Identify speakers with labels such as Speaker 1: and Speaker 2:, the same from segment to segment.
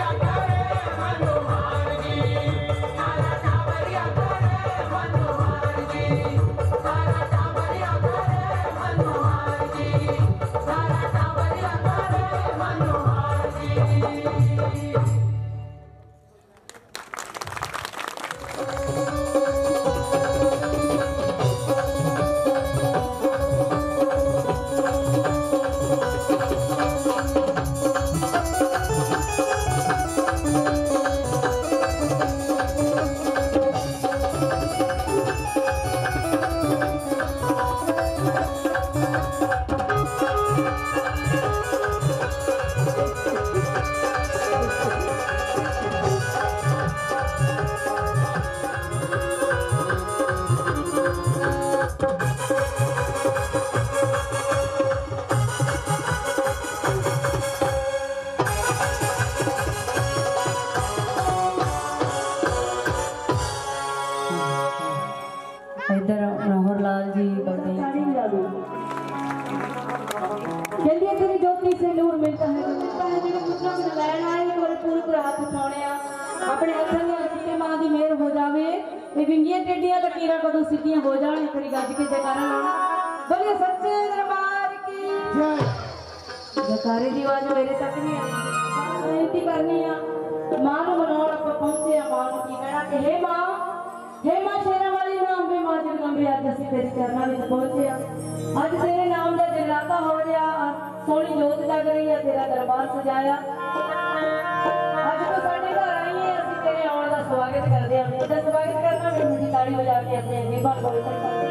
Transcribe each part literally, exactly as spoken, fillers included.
Speaker 1: अपने हथन में सीते मां दी मेहर हो जावे ये विंगियां टेढ़ियां लकीरां कदों सीधियां हो जाण खड़ी गज के जयकारा लाना बोलिए सच्चे दरबार की जय। जयकारे दी आवाज मेरे तक नहीं आई बेनती करनी आ मां नु मनाउण आपां पहुंचे आ मां नु की कहना कि हे मां हे मां शेरां वाली नाम पे मां जगदंबे अज असीं तेरे चरनां विच पहुंचे आ अज तेरे नाम दा जगराता हो रिहा सोहनी जोत जग रही है तेरा दरबार सजाया अज तो साडे घर आई है असीं तेरे आउण दा स्वागत करदे हां तेरा स्वागत करना मैं मुंडी ताड़ी बजा के अपने जीवां कोल करदा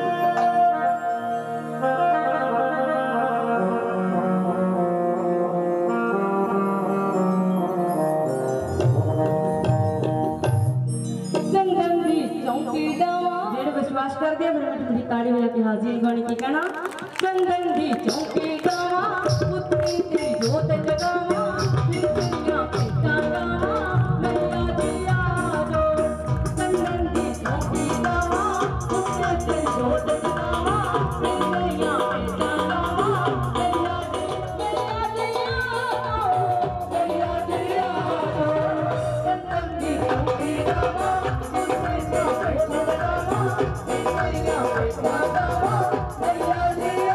Speaker 1: विश्वास कर दिया मेरे मुंडी ताड़ी बजा के हाजिर गाने की कहना चंदन दी चौकी गावा पुत्री तेरी जोत जगावा दुनिया पे गाना मैया दिया जो चंदन दी चौकी गावा पुत्री तेरी जोत जगावा दुनिया पे गाना मैया मैया दिया मैया दिया चंदन दी चौकी गावा पुत्री तेरी जोत जगावा मैया पे गाना मैया दिया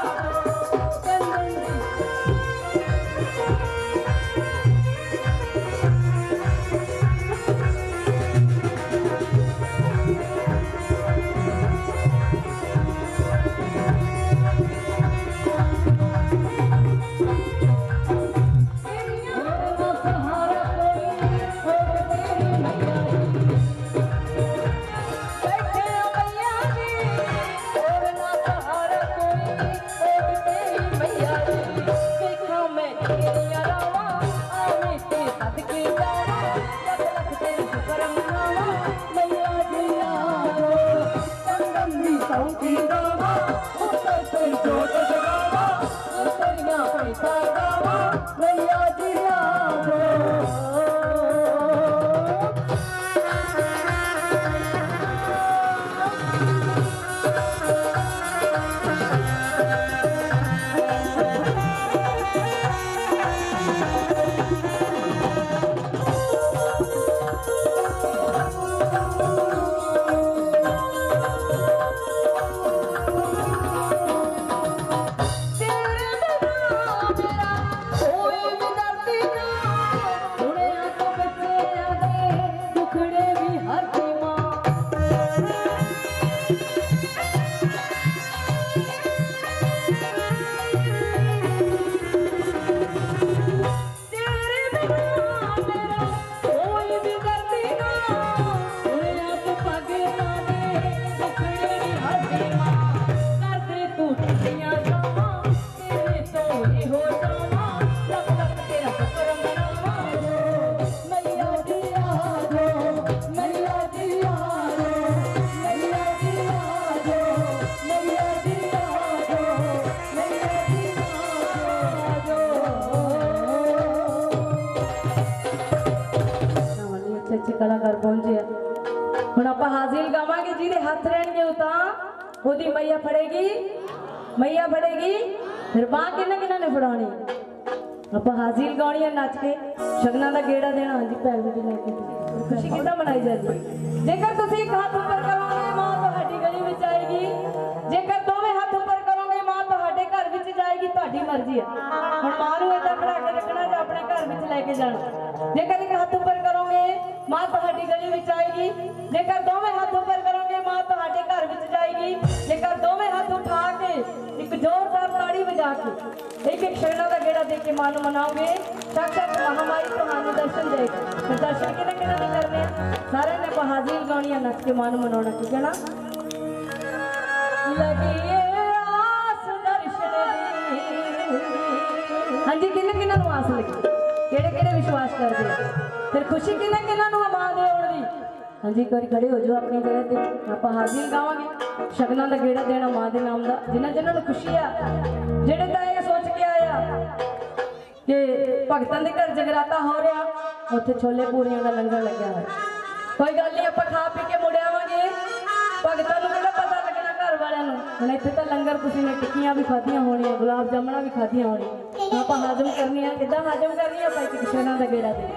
Speaker 1: कलाकार पहुंचे हम आप हाजिर गावांगे जिहदे हथ रहणगे उतां ओदी मैया फड़ेगी मैया फड़ेगी फिर बांह किन्ने किन्ने ने फड़ानी आप हाजिर गानी है नच के शगना का गेड़ा देना। हाँ जी भैन जी लेके खुशी कितना मनाई जाती है। जेकर तुम एक हाथ ऊपर करोगे मां तुम्हारी गली में आएगी, जेकर दोवें हाथ ऊपर करोगे मां तुम्हारे घर में जाएगी। तुम्हारी मर्जी है हम मां को इदा खड़ा के रखना या अपने घर में लेके जाना। जेकर एक हाथ ऊपर करोगे मां तुम्हारी गली में आएगी, जेकर दोवें हाथ ऊपर करोगे मां तुम्हारे घर में जाएगी। जेकर दोवें हाथ उठा के एक जोरदार ताड़ी बजा के एक एक शरणा का गेड़ा दे के मां को मनाओगे, साक्षात महामाई तुम्हारे दर्शन देगी। फिर दर्शन किने किने नहीं करने सारे ने हाजिर गानियां नच के मां को मनाना। ठीक है ना। लगी आस दर्शन दी। हाँ जी किने किने नु आस लगी, केड़े केड़े विश्वास करते फिर खुशी किने किने नु मां दे आउण दी। हाँ जी एक बार खड़े हो जाओ अपनी जगह पे। आप हाजिर गावांगे शगना का गेड़ा देना मां के नाम का। जिन्हें जिन्होंने खुशी आ जेड़े तो यह सोच के आया कि भगतों के घर जगराता हो रहा उत्थे छोले पूरियों का लंगर लग्या है। कोई गल नहीं आप खा पी के मुड़ आवांगे। भगतों को किहड़ा पता लगना घर वालों हम इतने तो लंगर किसी ने टिक्कियां भी खादियां होनियां गुलाब जामुना भी खादियां होनी। आप हाजम करनी है कि हाजम करनी है भाई शगना का गेड़ा दे।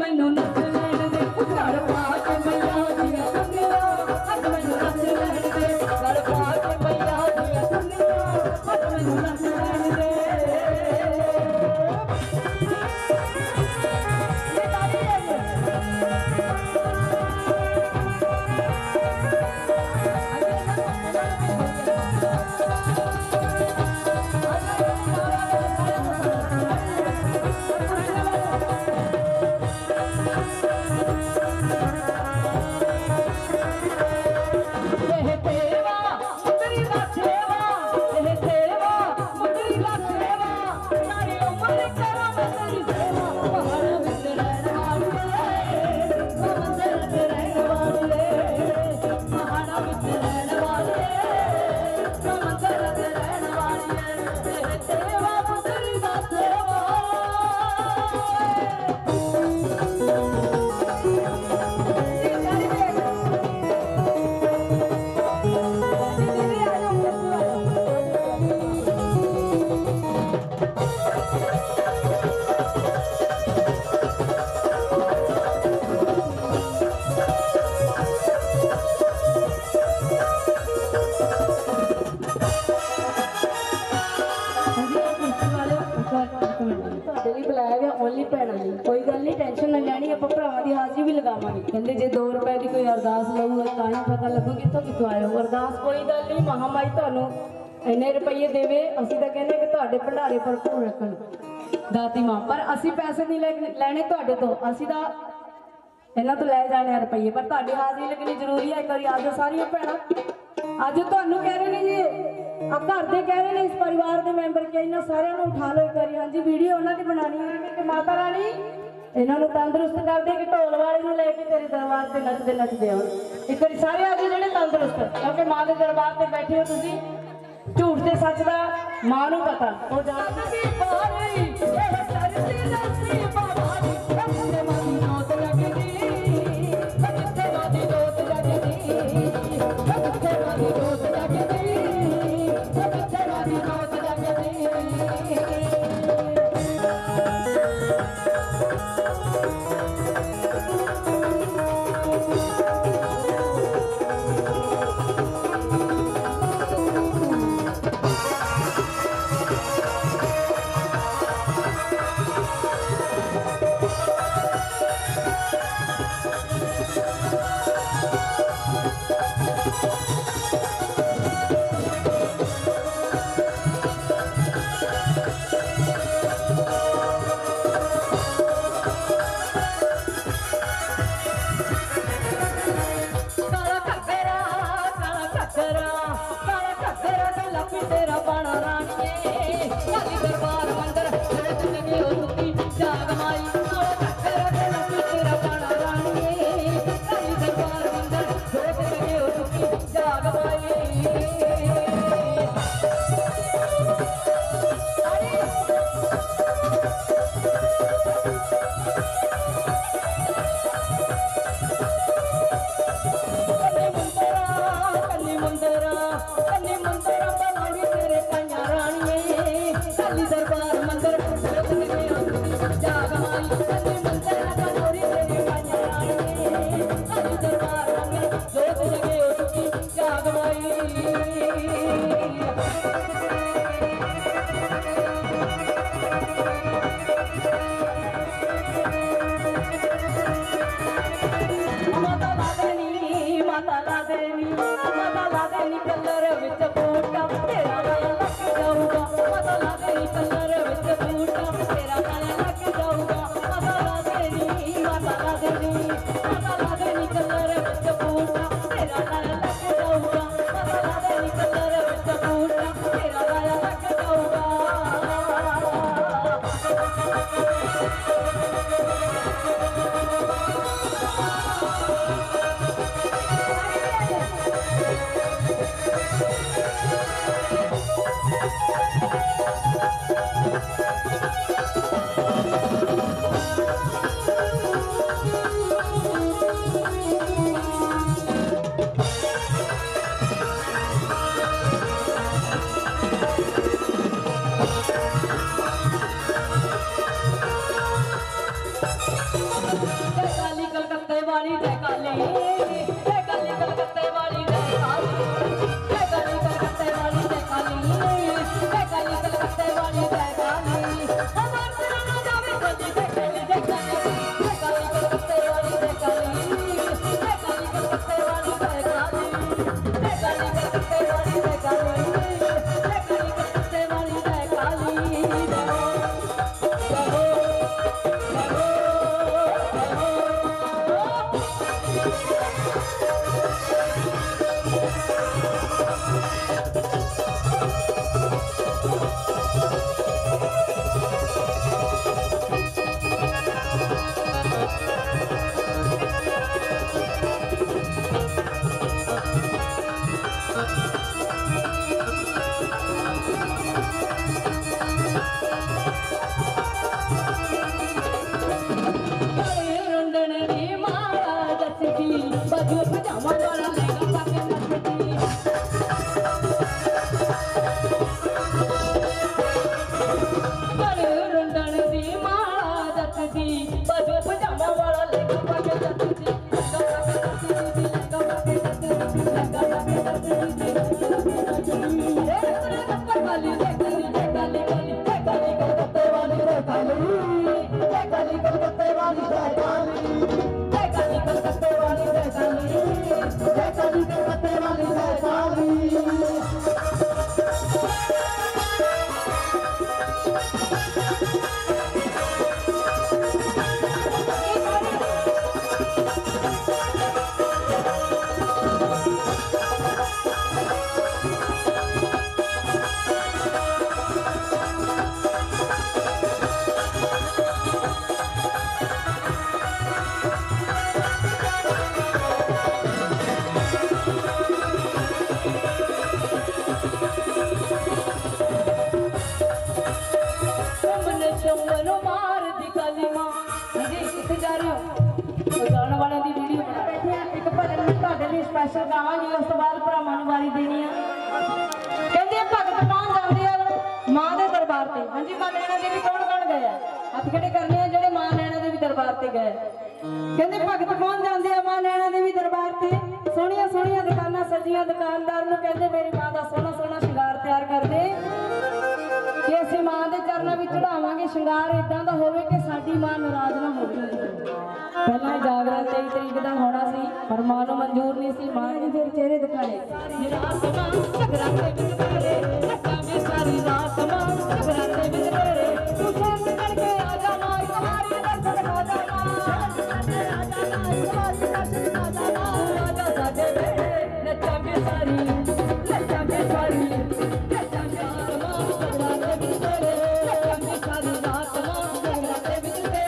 Speaker 1: मैनू नच लैण दे गल पा के मैया दियां चुन्नियां अज मैनू नच लैण दे गल पा के मैया दियां चुन्नियां अज मैनू नच लैण दे कहते जे दो रुपए की कोई अरदास लऊगा तो ही पता लगू कितों कितों आए हो अरदास कोई गल नहीं महामाई तुहानू इन्ने रुपये देवे असीं तां कहने कि तुहाडे भंडारे भरपूर रखण दाती मां पर असीं पैसे नहीं लैणे तुहाडे तो असीं तां इन्हां तो लै जाने रुपये पर तुहाडी हाज़री लगनी जरूरी है। एक बार आ जाओ सारियां भैणां अज तुहानू कह रहे ने जी आ घर दे कह रहे ने इस परिवार के मैंबर के इन्हां सारियां नूं उठा लो। एक बार हाँ जी वीडियो उन्हां दी बनानी है कि माता रानी इन्हों तंदुरुस्त कर दे कि ढोल वाले लेके तेरे दरबार से नचते नचते आओ। एक बार सारे आ जाओ जो तंदुरुस्त क्योंकि माँ के दरबार से बैठे हो तुम झूठ से सच का माँ को पता वो
Speaker 2: Thank you.
Speaker 1: सी बाजू पजामा वाला लहंगा पाके जाती थी लहंगा पाके जाती थी लहंगा पाके जाती थी लहंगा पाके जाती थी ए तेरे नंबर वाली रे काली रे काली काली रे काली कलकत्ते वाली रे काली रे काली कलकत्ते वाली रे काली रे काली कलकत्ते वाली रे काली रे काली कलकत्ते वाली रे काली स्पेशल गावांगे उस तो बाद भरावां नूं वारी देनी है कहंदे भगत कौन जांदे आ मां दे दरबार ते हां जी मां नैना देवी कौन कौन गए हत्थ खड़े करने आ जेड़े मां नैना देवी दरबार ते गए कहंदे भगत कौन जांदे आ मां नैना देवी दरबार ते सोहणियां सोहणियां दुकानां सजियां दुकानदार नूं कहंदे मेरी मां दा सोहना सोहना श्रृंगार तैयार कर दे कि असीं मां दे चरणां विच चढ़ावांगे श्रृंगार इदां दा होवे कि साडी मां नाराज ना होवे पहला जागरण तेईस तरीक का होना सी पर मां नूं मंजूर नहीं सी मां ने फिर चेहरे दिखाए रात मां जगराते विच तेरे लटांगे सारी रात मां जगराते विच तेरे तू शांत करके आ जा मां तुम्हारी दर्शन खा जा मां शांत करके आ जा मां तुम्हारी दर्शन खा जा मां राजा साडे बेड़े नचांगे सारी नचांगे सारी नचांगे मां जगराते विच तेरे लटांगे सारी रात मां जगराते विच तेरे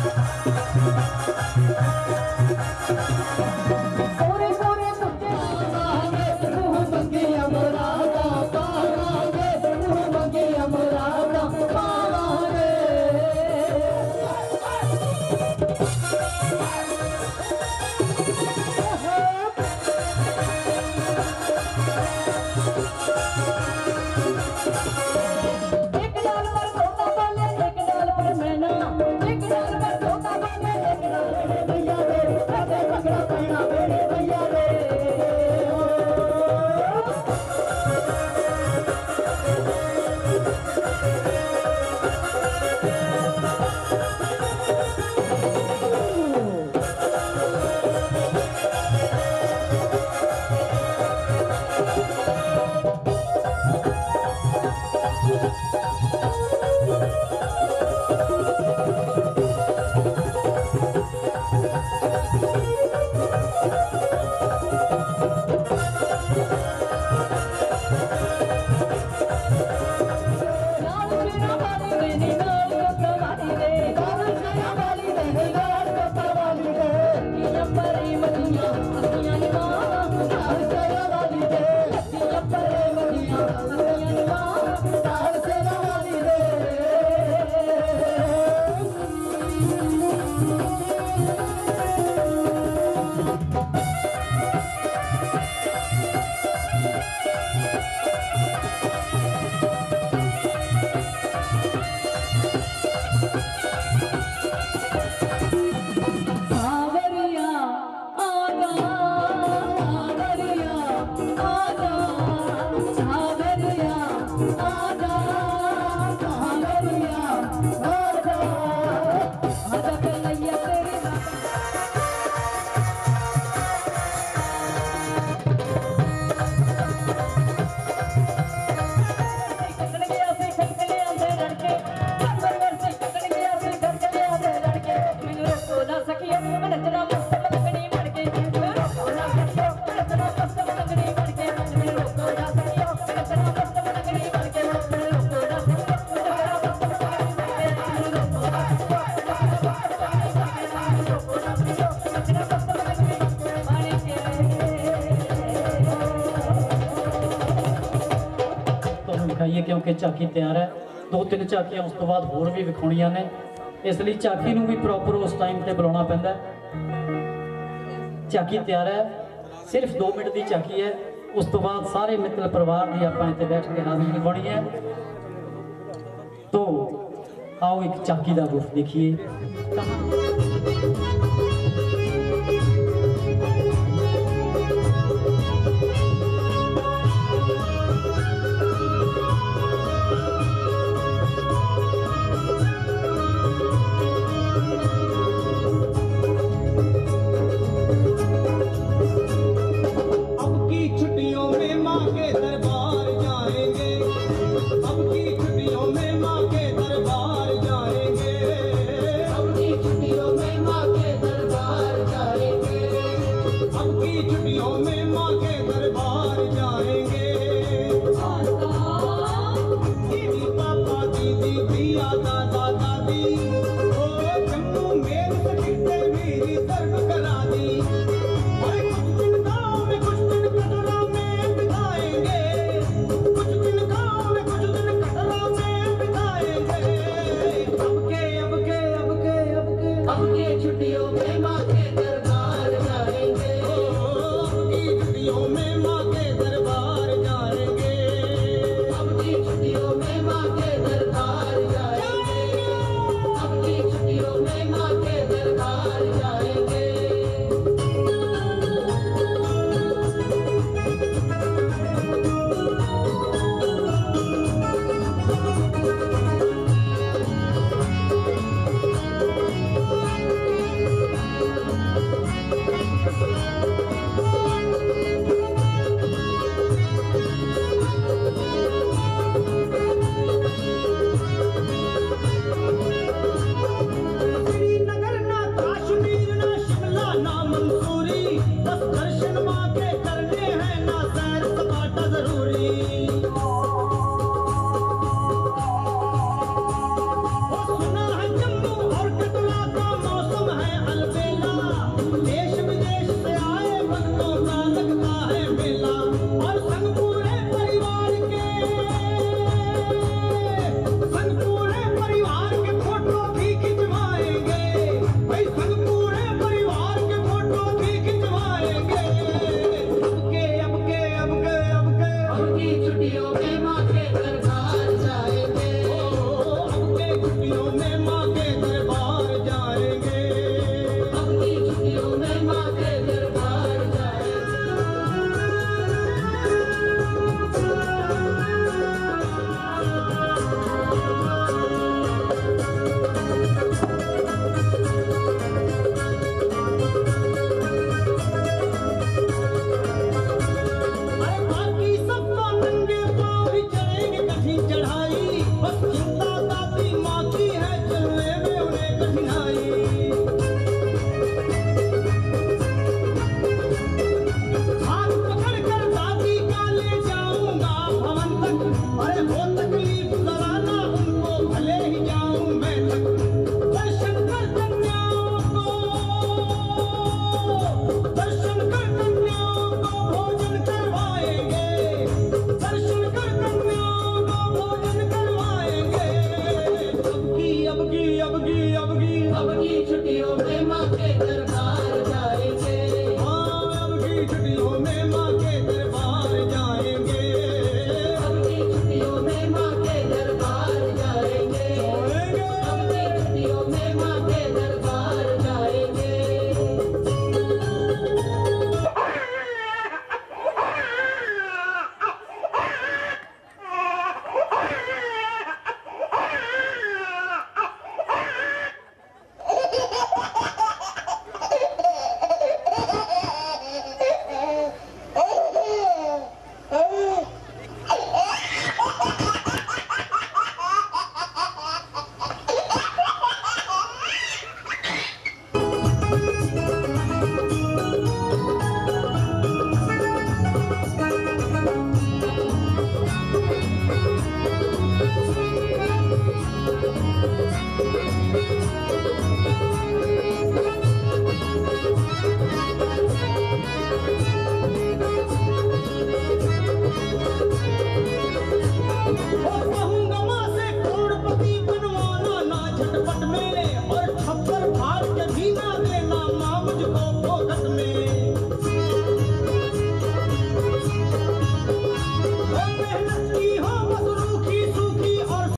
Speaker 2: क्योंकि झाकी तैयार है, दो तीन झाकियां उस तो बाद होर भी विखाउणियां ने, इसलिए झाकी नूं भी प्रॉपर उस टाइम ते बुलाउणा पैंदा। झाकी तैयार है, सिर्फ दो मिनट की झाकी है, उस तो बाद सारे मित्र परिवार की आपां इत्थे बैठ के हाज़री निभाउणी है। तो आओ एक झाकी दा रूप देखिए।
Speaker 1: माँ के दरबार जाएंगे।
Speaker 3: हाँ अब की छुट्टियों में माँ के दरबार जाएंगे।
Speaker 1: अब की छुट्टियों में माँ के दरबार जाएंगे। अब की छुट्टियों में माँ के दरबार जाएंगे।